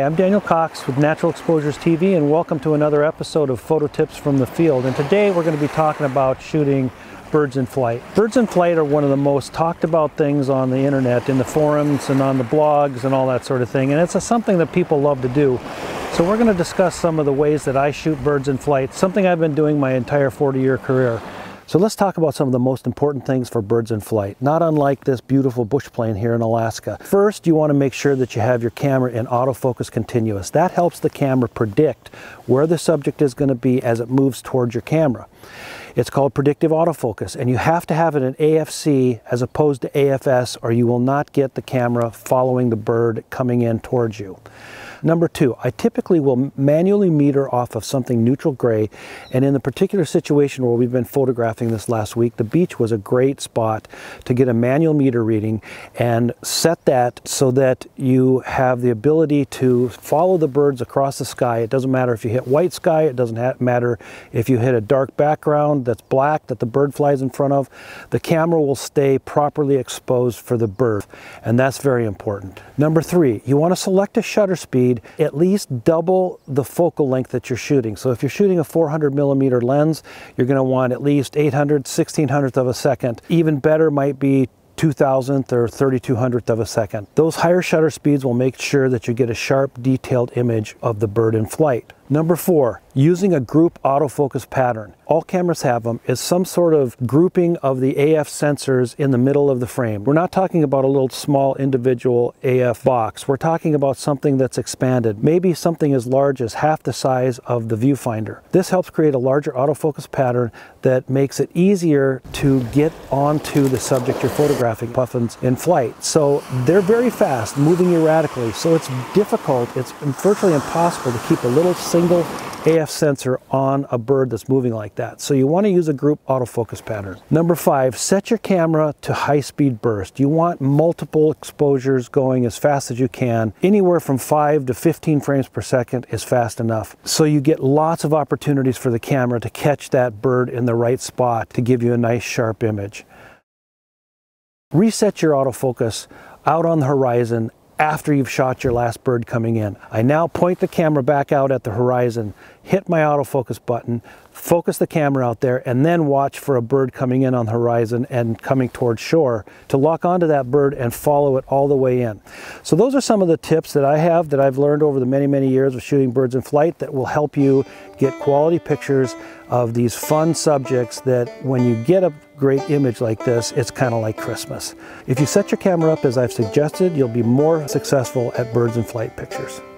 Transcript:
I'm Daniel Cox with Natural Exposures TV, and welcome to another episode of Photo Tips from the Field. And today we're going to be talking about shooting birds in flight. Birds in flight are one of the most talked about things on the internet, in the forums and on the blogs and all that sort of thing, and it's something that people love to do. So we're going to discuss some of the ways that I shoot birds in flight, something I've been doing my entire 40-year career. So let's talk about some of the most important things for birds in flight, not unlike this beautiful bush plane here in Alaska. First, you want to make sure that you have your camera in autofocus continuous. That helps the camera predict where the subject is going to be as it moves towards your camera. It's called predictive autofocus, and you have to have it in AFC as opposed to AFS, or you will not get the camera following the bird coming in towards you. Number two, I typically will manually meter off of something neutral gray, and in the particular situation where we've been photographing this last week, the beach was a great spot to get a manual meter reading and set that so that you have the ability to follow the birds across the sky. It doesn't matter if you hit white sky, it doesn't matter if you hit a dark background that's black that the bird flies in front of. The camera will stay properly exposed for the bird, and that's very important. Number three, you want to select a shutter speed at least double the focal length that you're shooting. So if you're shooting a 400mm lens, you're going to want at least 1/1600th of a second. Even better might be 2000th or 3200th of a second. Those higher shutter speeds will make sure that you get a sharp, detailed image of the bird in flight. Number four, using a group autofocus pattern. All cameras have them, is some sort of grouping of the AF sensors in the middle of the frame. We're not talking about a little small individual AF box. We're talking about something that's expanded, maybe something as large as half the size of the viewfinder. This helps create a larger autofocus pattern that makes it easier to get onto the subject you're photographing, puffins in flight. So they're very fast, moving erratically, so it's difficult, it's virtually impossible to keep a little single AF sensor on a bird that's moving like that. So you want to use a group autofocus pattern. Number five, set your camera to high-speed burst. You want multiple exposures going as fast as you can. Anywhere from 5 to 15 frames per second is fast enough. So you get lots of opportunities for the camera to catch that bird in the right spot to give you a nice sharp image. Reset your autofocus out on the horizon after you've shot your last bird coming in. I now point the camera back out at the horizon, hit my autofocus button, focus the camera out there, and then watch for a bird coming in on the horizon and coming towards shore to lock onto that bird and follow it all the way in. So those are some of the tips that I have that I've learned over the many years of shooting birds in flight that will help you get quality pictures of these fun subjects that when you get a great image like this, it's kind of like Christmas. If you set your camera up as I've suggested, you'll be more successful at birds in flight pictures.